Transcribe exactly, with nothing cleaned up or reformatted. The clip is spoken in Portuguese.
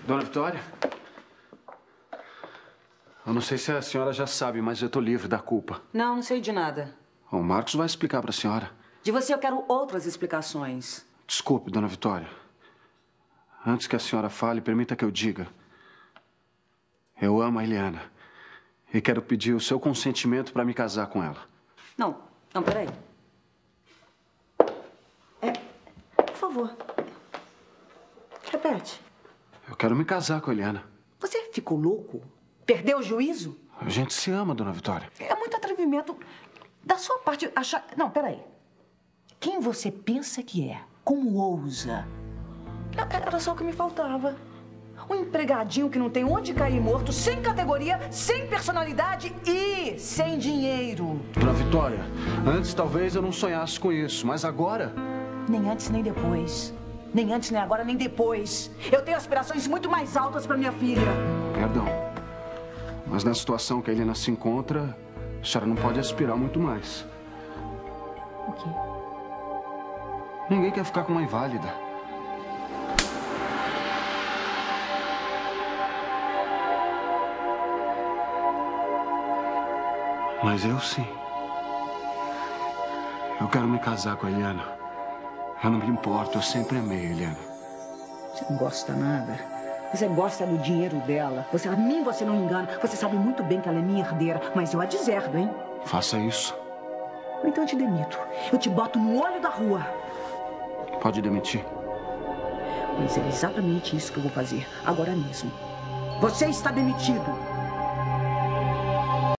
Dona Vitória? Eu não sei se a senhora já sabe, mas eu tô livre da culpa. Não, não sei de nada. O Marcos vai explicar pra senhora. De você eu quero outras explicações. Desculpe, Dona Vitória. Antes que a senhora fale, permita que eu diga. Eu amo a Eliana. E quero pedir o seu consentimento para me casar com ela. Não, não, peraí. É, por favor. Repete. Eu quero me casar com a Eliana. Você ficou louco? Perdeu o juízo? A gente se ama, Dona Vitória. É muito atrevimento da sua parte achar... Não, peraí. Quem você pensa que é? Como ousa? Não, era só o que me faltava. Um empregadinho que não tem onde cair morto, sem categoria, sem personalidade e sem dinheiro. Dona Vitória, antes talvez eu não sonhasse com isso, mas agora... Nem antes, nem depois. Nem antes, nem agora, nem depois. Eu tenho aspirações muito mais altas para minha filha. Perdão. Mas na situação que a Helena se encontra, a senhora não pode aspirar muito mais. O quê? Ninguém quer ficar com uma inválida. Mas eu sim. Eu quero me casar com a Eliana. Eu não me importo, eu sempre amei a Eliana. Você não gosta nada. Você gosta do dinheiro dela. Você, a mim você não engana. Você sabe muito bem que ela é minha herdeira, mas eu a deserdo, hein? Faça isso. Ou então eu te demito. Eu te boto no olho da rua. Pode demitir. Mas é exatamente isso que eu vou fazer, agora mesmo. Você está demitido.